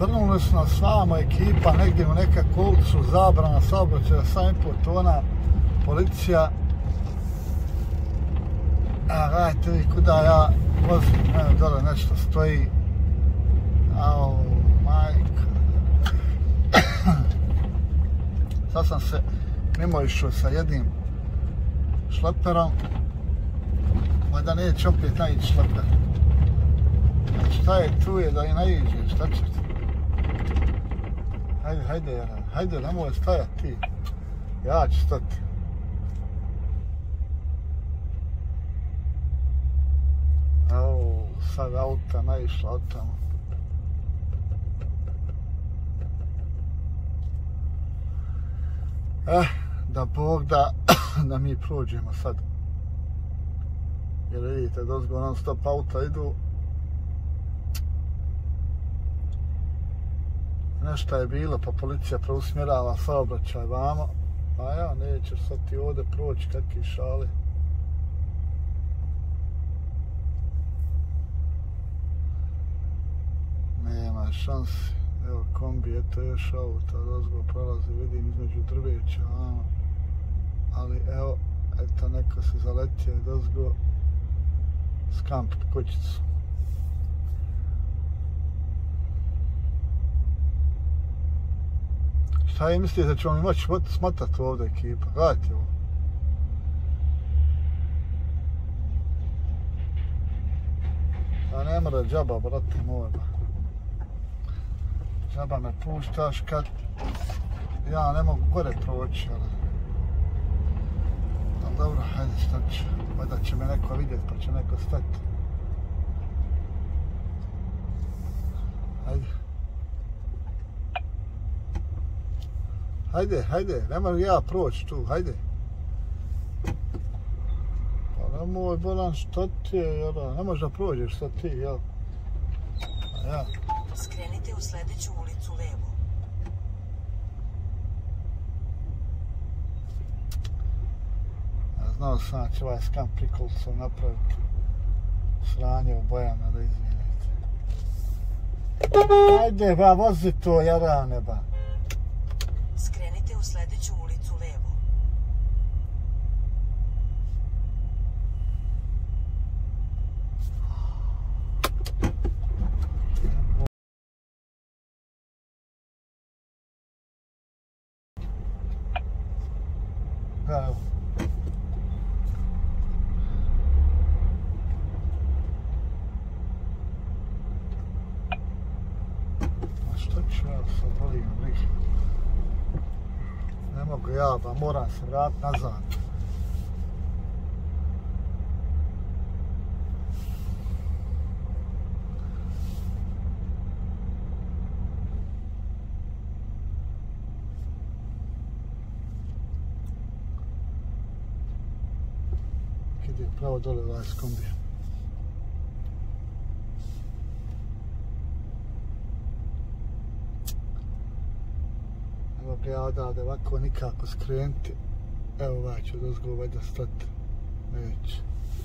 Svrnuli su nas vamo ekipa negdje u nekakvu ulicu, zabrana saobraćaja, 7,5 tona, policija. A gledajte vi kuda ja vozim, evo dole nešto stoji. Au, majka. Sad sam se mimo išao sa jednim šleperom, da neće opet naići šleper. Šta je tu je da i naiđe, šta će ti? Hajde, nemoj stajati ti. Ja ću stati. Evo, sad auta naišla od tamo. Da Bog da mi prođemo sad. Jer vidite, dozgo non stop auta idu. Nešto je bilo, pa policija preusmjerava saobraćaj vamo. A ja, nećeš sad ti ovdje proći, kakvi šali. Nema šansi. Evo kombi, eto još auto, dozgo prolazi, vidim između drveća, vamo. Ali evo, eto neko se zaletio i dozgo skampit kućicu. Šta vi mislite da ćemo mi moći smotati ovdje ekipa? Gledajte ovo. A ne mora džaba, brate moj. Džaba me puštaš kad ja ne mogu gore proći, ali dobro, hajde šta ću. Valjda će me neko vidjeti pa će neko stati. Hajde, ne mogu ja proći tu, hajde. Pa nemoj, bolan, što ti je, jel? Ne možeš da prođeš, što ti, jel? A ja. Skrenite u sljedeću ulicu levo. Ja znao sam da će ovaj skam prikolicom napraviti sranje u bojama, da izvinite. Ajde, ba, vozi to, jarane, ba. Skrenite u sljedeću ulicu levo. Evo. A što ću ja sad volim bliže? Ne mogu ja, pa moram se vratiti nazad. Ide pravo dole ovaj s kombijem. Evo ga ja odavde ovako nikako skrenuti. Evo ovaj ću dozgo valjda stati. Neće.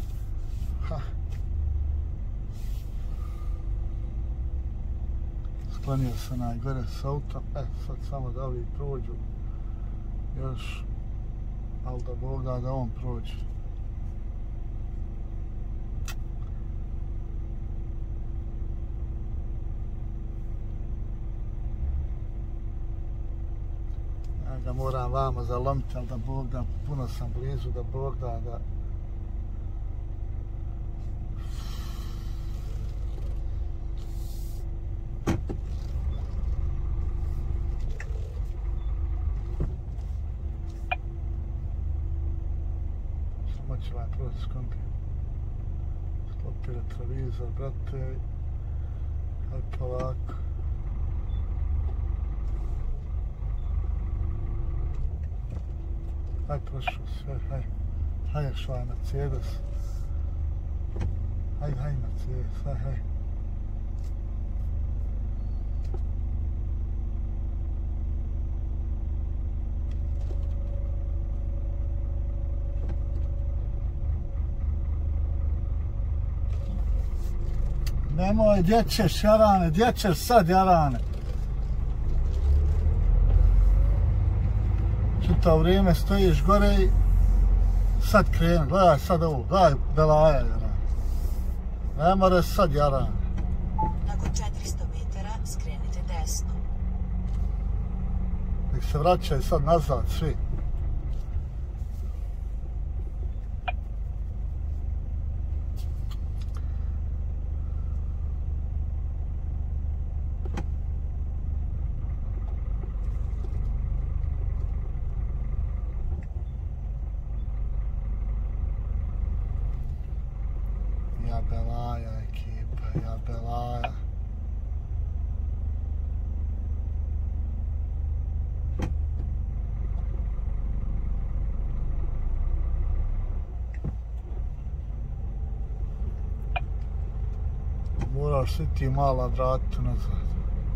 Sklonio se najgore s autom. Sad samo da ovi prođu. Još. Ali da Bog da on prođe. Da moram vamo zalomiti, ali da Bog da, puno sam blizu, da Bog da. Samo će ovaj proći s kombijem. Sklopi retrovizor, brate. Aj polako. Haj, prošao sve, haj još ovaj Mercedes. Haj Mercedes, haj. Nemoj, gdje ćeš jarane, gdje ćeš sad jarane? čitavo vrijeme stojiš gore i sad kreni, gledaj sad ovo, gledaj Belaja jara. Ne more sad jara. Nakon 400 metara skrenite desno. Nek se vraćaju sad nazad svi. Ja Belaja ekipa, ja Belaja. Moraš svi ti mala vratiti nazad.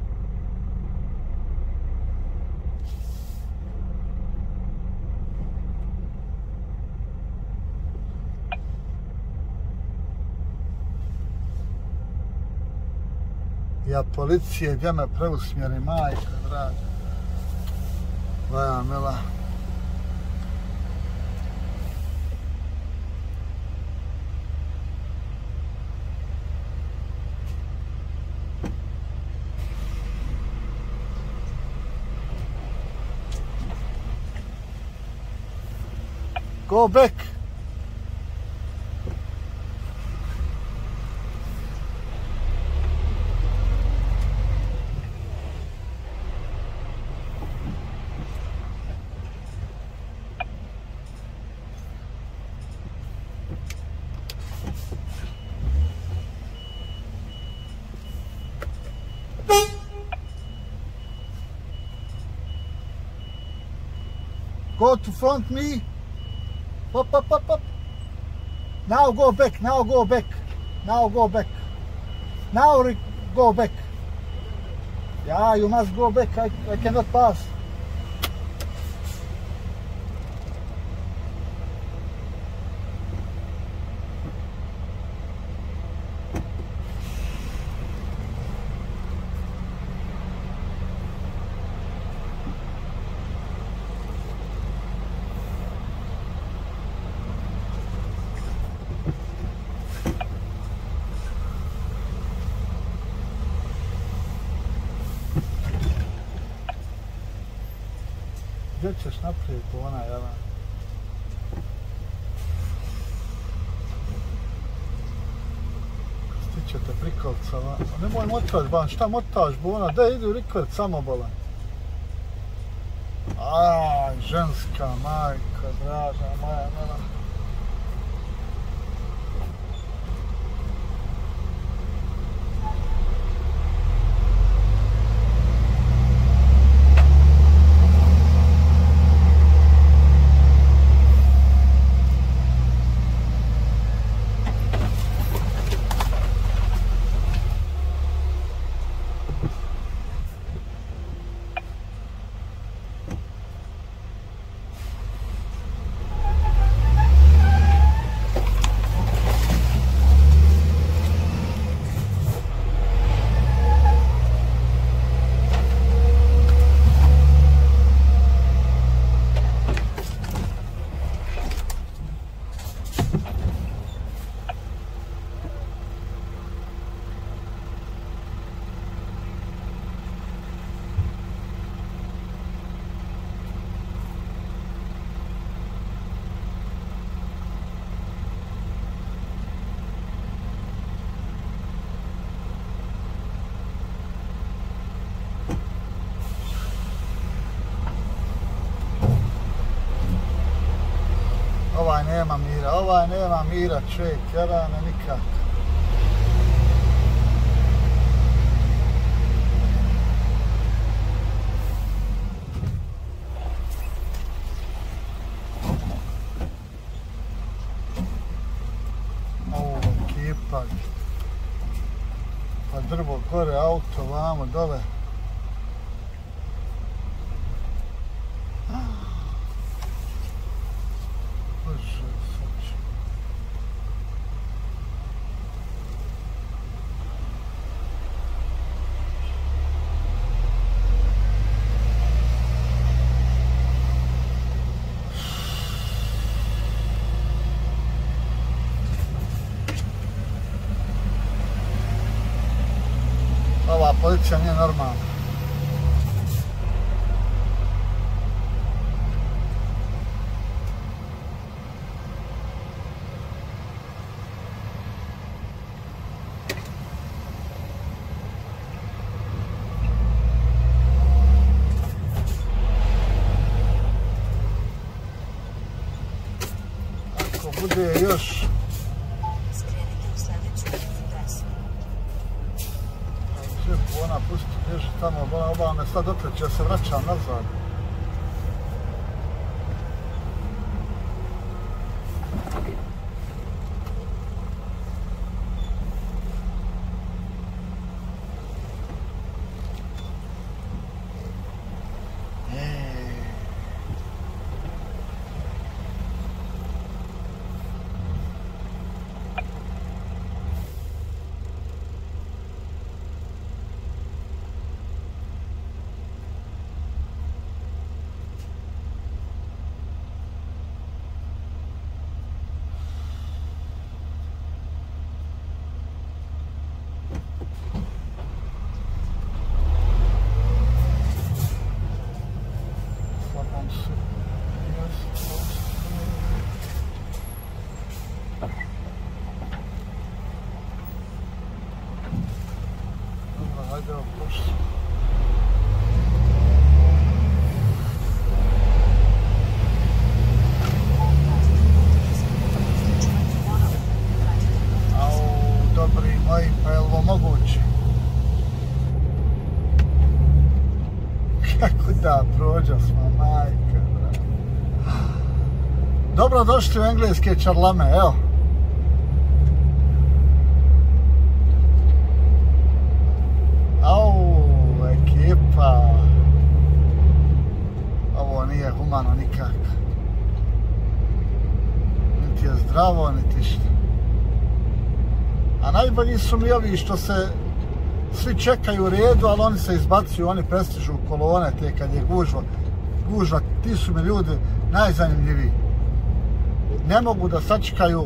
Ja policije, gdje me preusmjeri, majka draga. Vaja mila. Go back. Go to front me. Up, up, up, up. Now go back, now go back. Now go back. Now go back. Yeah, you must go back. I cannot pass. Gdje ćeš naprijed po ona, jela? Stićete prikolica, nemoj motaš, ban, šta motaš, bona, da idu rikolic samobolan. Aj, ženska majka, draža moja, mila. Ovaj nema mira, čovjek, jarana nikak. Ovo ekipa. Pa drvo gore, auto, vamo, dole. policija nije normalna. Ako bude još ona pusti, bježi tamo, obala me sad okreće, ja se vraćam nazad. Hajde opušti. Au, dobri moji, pa je li ovo moguće? Kako da prođa smo, majka, brate. Dobro došli u engleske čarlame, evo. Au, ekipa. Ovo nije humano nikako. Niti je zdravo, niti šta. A najbolji su mi ovi što se svi čekaju u redu, ali oni se izbacuju, oni prestižu kolone te kad je gužva, ti su mi ljudi najzanimljiviji. Ne mogu da sačekaju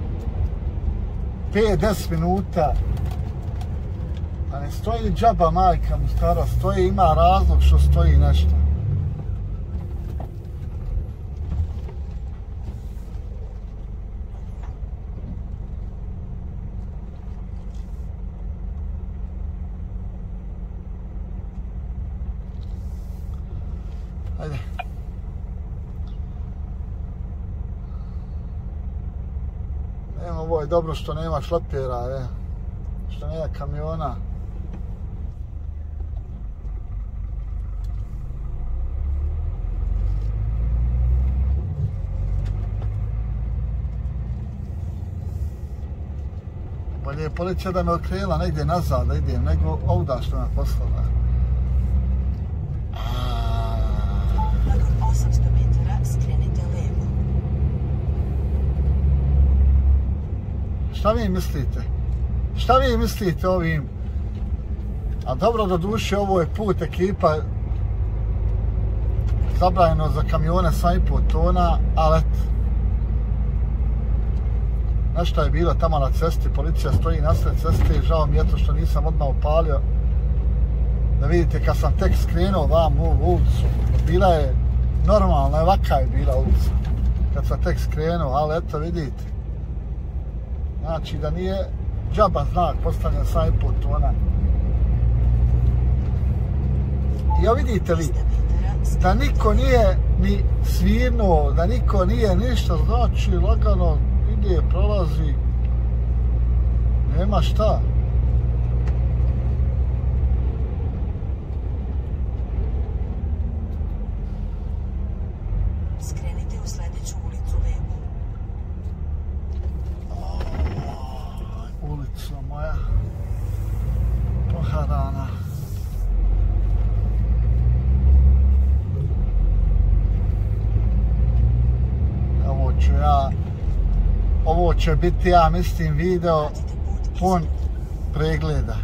5-10 minuta. A ne stoji džaba, majka mu stara, stoji, ima razlog što stoji nešto. Ajde. Ovo je dobro što nema šlepera, što nema kamiona. Bolje je policija da me okrenula negdje nazad da idem, nego ovda što me poslala. Nakon 800 metara skrenite levo. Šta vi mislite? Šta vi mislite ovim? A dobro, do duše, ovo je put ekipa zabranjeno za kamione 7,5 tona, ali nešto je bilo tamo na cesti, policija stoji nasred ceste i žao mi je to što nisam odmah upalio. Da vidite, kad sam tek skrenuo vam u ulicu, bila je normalna, ovaka je bila ulica. Kad sam tek skrenuo, ali eto vidite. Znači da nije džaba znak postavljen 7,5 tona. I ja vidite li, da niko nije ni svirnuo, da niko nije ništa, znači lagano ide, prolazi, nema šta. Skrenite u sljedeću ulicu levo. Ulica moja poharana. Ovo će biti, ja mislim, video pun pregleda.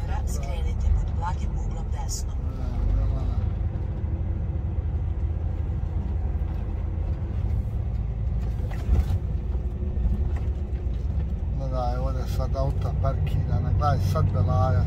metara skrenite pod blagim uglom desno. Gledaj, ovdje sad auta parkirana, gledaj sad belaja.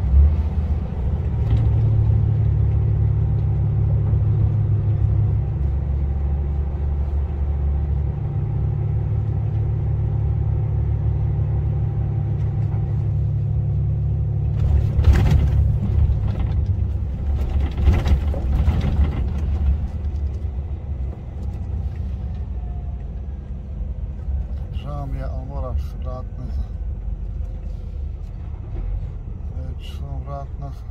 Žao mi je, ali moram se vratiti nazad. Neću se vratiti nazad.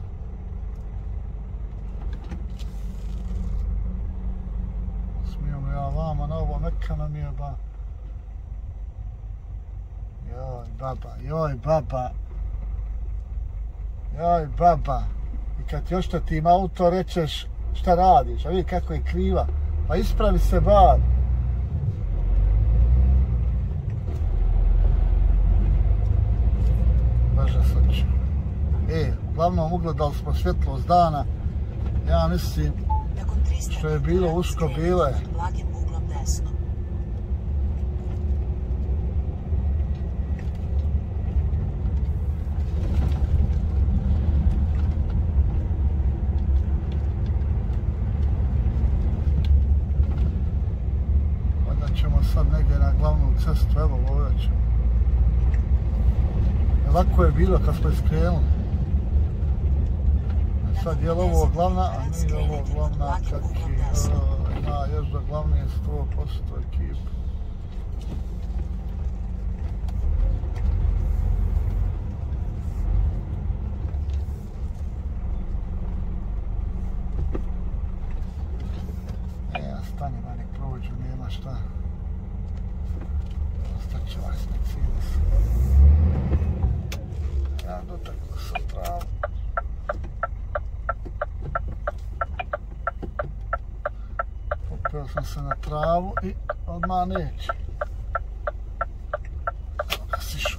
Smijem li ja vama na ovo, neka nam je ba. Joj baba, joj baba. Joj baba. I kad ti oštetim auto rečeš šta radiš, a vidi kako je kriva. Pa ispravi se bar. Uglavnom ugledali smo svjetlost dana, ja mislim što je bilo usko bilo je. Onda ćemo sad negdje na glavnu cestu, evo ovdje ćemo. Ovako je bilo kad smo iskrenuli. Sad je li ovo glavna, a nije ovo glavna, čak ima još do glavne 100% ekipa. Stani da nek prođu, nema šta. Ostaće ovaj Mercedes. Ja dotaknu sam travu. Popeo sam se na travu i odmah neće. Evo ga sišu.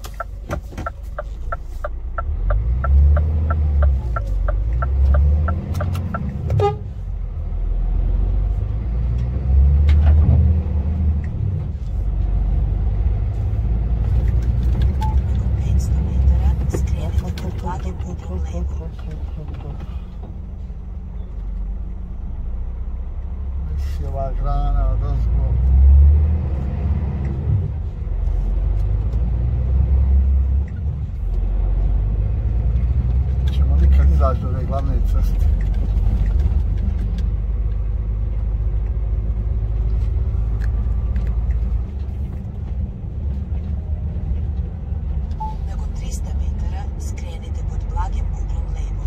Visi ova grana odozgo. Nećemo nikad izaći do ove glavne ceste. Nakon 300 metara skrenite pod blagim uglom levo.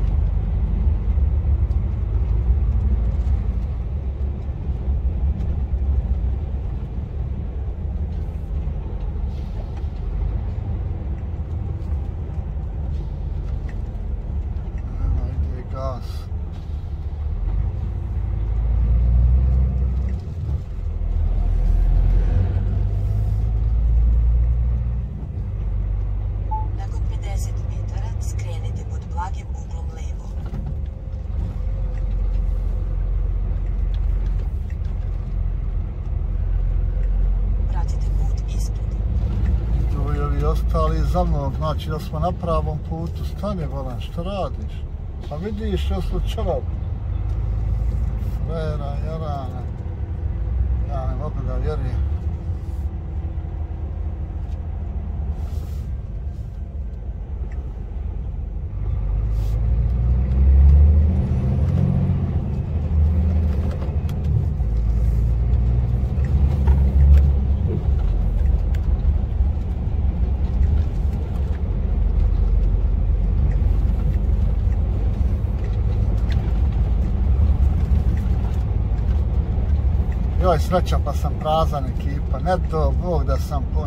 Gas. Nakon 50 metara skrenite pod blagim uglom levo. Pratite put ispred. Ovi ovi ostali za mnom, znači da smo na pravom putu. Stani, Bolan, što radiš? Pa vidiš što slučajno. Frera, jarana. Ja ne mogu da vjerujem. Joj, sreća pa sam prazan ekipa, ne do Bog da sam pun.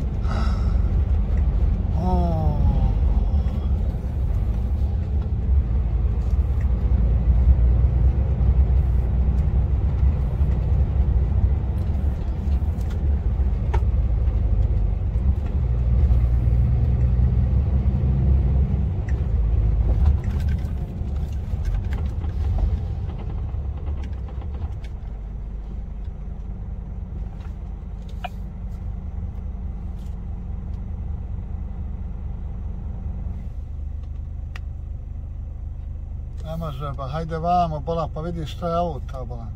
Ne može, ba hajde vamo, bolan, pa vidiš šta je auta, bolan.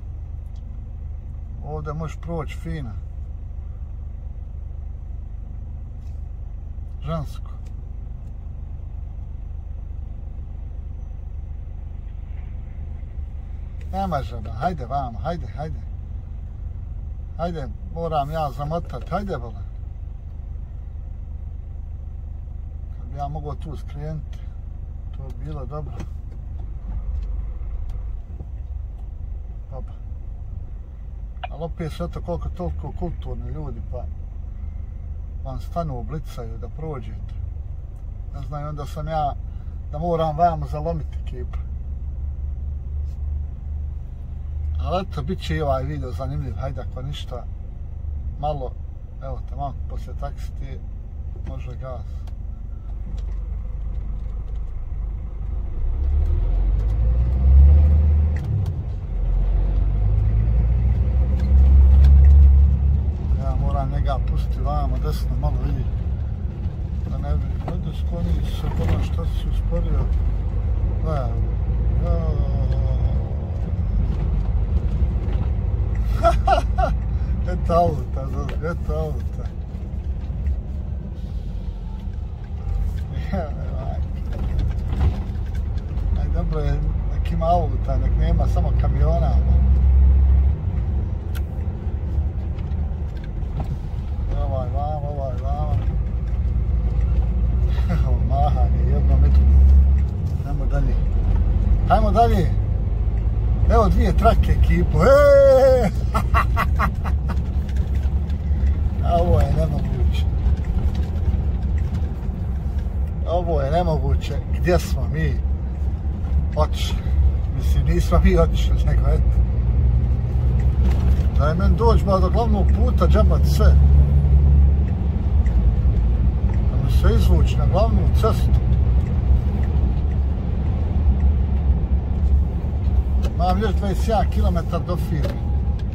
Ovdje možeš proći fino. Žensko. Ne može, ba, hajde vamo, hajde. Hajde, moram ja zamotat, hajde, bolan. Kad bi ja mogao tu skrenuti, to bi bilo dobro. Opa. Ali opet sve to koliko toliko kulturni ljudi, pa vam stanu oblicaju da prođete. Ne znam, onda sam ja da moram vamo zalomiti kipu. Ali eto, bit će i ovaj video zanimljiv, hajde ako ništa, malo, evo tamo, poslije taksiti, može gas. Ja moram njega pustiti vamo, desno, malo vidi. Da ne bi, hajde skloni se, bolan šta si usporio. Eto auta. Aj dobro je, nek ima auta, nek nema samo kamiona. Ovaj vam. Mahanje, jednom i drugom. Hajmo dalje. Evo dvije trake ekipu. Ovo je nemoguće. Gdje smo mi otišli? Mislim, nismo mi otišli, nego eto. Da je meni doći do glavnog puta, džabat sve. Da mi se izvući na glavnu cestu. Imam još 21 km do firme.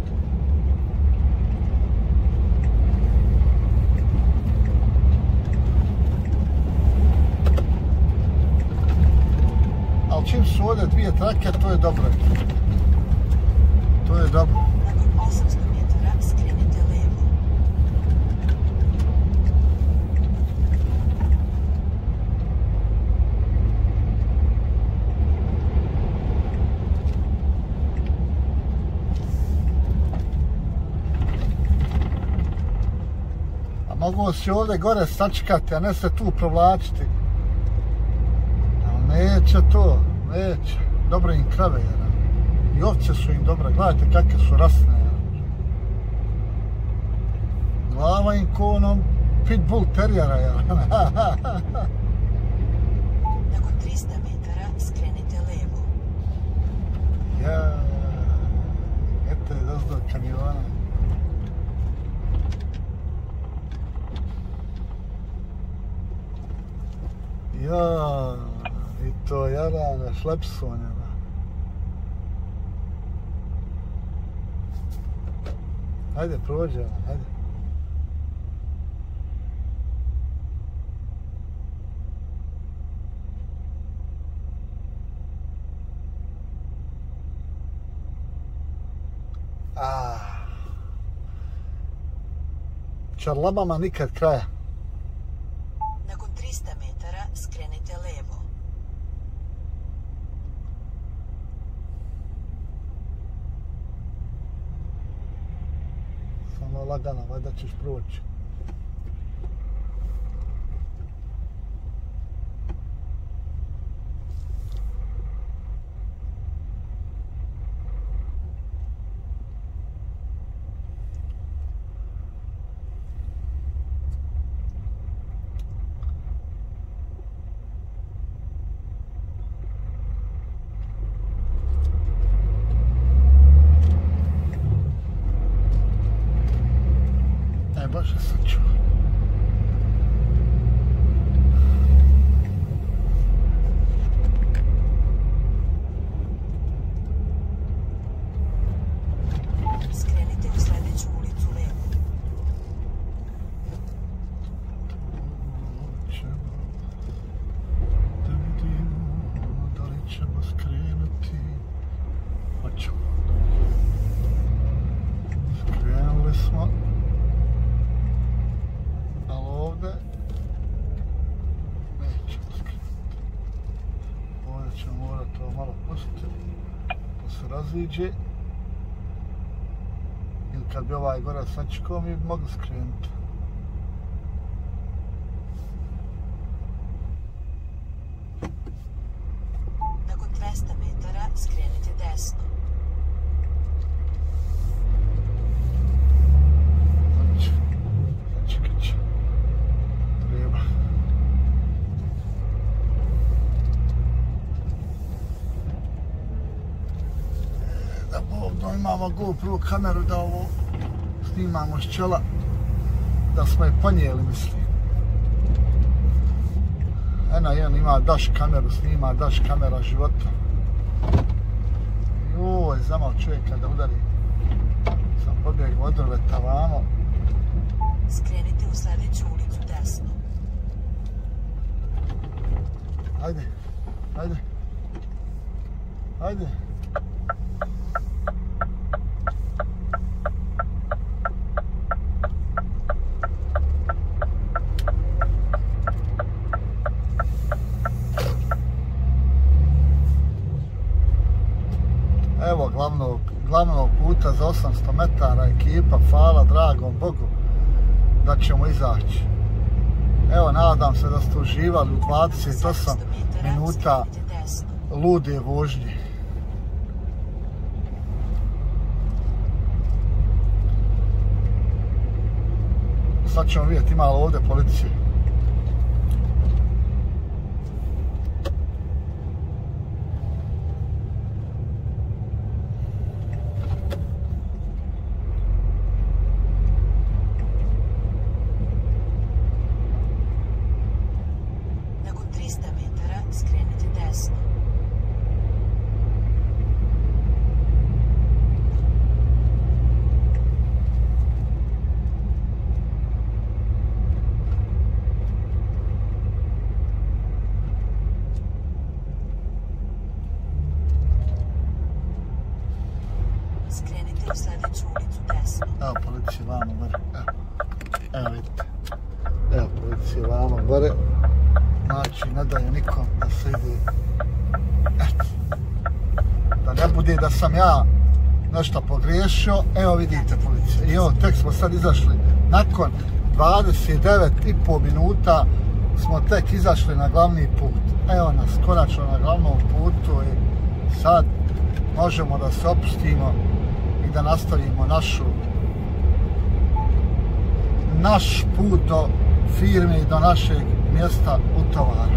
Ali čim su ovdje dvije trake, to je dobro. Nakon 800 metara skrenite levo. A mogu se ovdje gore sačekati, a ne se tu provlačiti. Neće. Dobro im krave, i ovce su im dobre, gledajte kakve su rasne. Glava im ko onom pitbull terijera. Nakon 300 metara skrenite levo. Eto je došlo do kamiona. I to jarana šlepsonjeva. Hajde, prođe, hajde. Čarlabama nikad kraja. Nakon 300 metara skrenite levo. Samo lagano, valjda ćeš proći. Baš ćemo skrenuti. Hoćemo. Skrenuli smo. Ali ovdje nećemo skrenuti. Ovdje ćemo morati to malo pustiti da se raziđe. Ili kad bi ovaj gore sačekao, mi bi mogli skrenuti. Nakon 200 metara skrenite desno. Sačekat će. Treba. Da ovdje imamo GoPro kameru da ovo snimamo s čela, da smo je ponijeli, mislim. N1 ima dash kameru, snima dash kamera života. Joj, zamal čovjeka da udari. Sam pobjegao od drveta vamo. Skrenite u sljedeću ulicu desno. Ajde, ajde. Ajde. Evo glavnog puta za 800 metara ekipa, hvala dragom Bogu da ćemo izaći. Evo, nadam se da ste uživali u 28 minuta lude vožnje. Sad ćemo vidjeti ima li ovdje policije. Skrenite u sljedeću ulicu desno. Evo policija vamo gore. Evo vidite. Evo policija vamo gore. Znači ne daju nikom da se ide. Eto. Da ne bude da sam ja nešto pogriješio. Evo vidite policija. I evo tek smo sad izašli. Nakon 29,5 minuta smo tek izašli na glavni put. Evo nas konačno na glavnom putu i sad možemo da se opustimo i da nastavimo naš put do firme i do našeg mjesta utovara.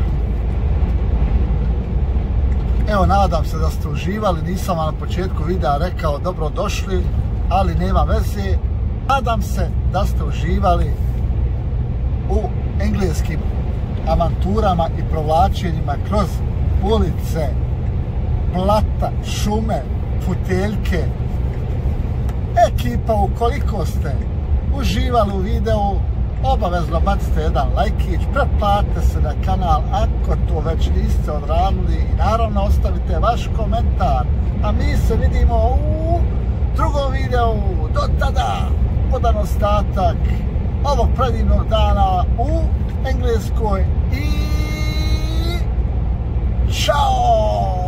Evo, nadam se da ste uživali, nisam vam na početku videa rekao dobrodošli, ali nema veze. Nadam se da ste uživali u engleskim avanturama i provlačenjima kroz ulice, blata, šume, puteljke. Ekipa, ukoliko ste uživali u videu, obavezno bacite jedan lajkić, pretplatite se na kanal ako to već niste odradili i naravno ostavite vaš komentar. A mi se vidimo u drugom videu. Do tada, ugodan ostatak ovog predivnog dana u Engleskoj i čao!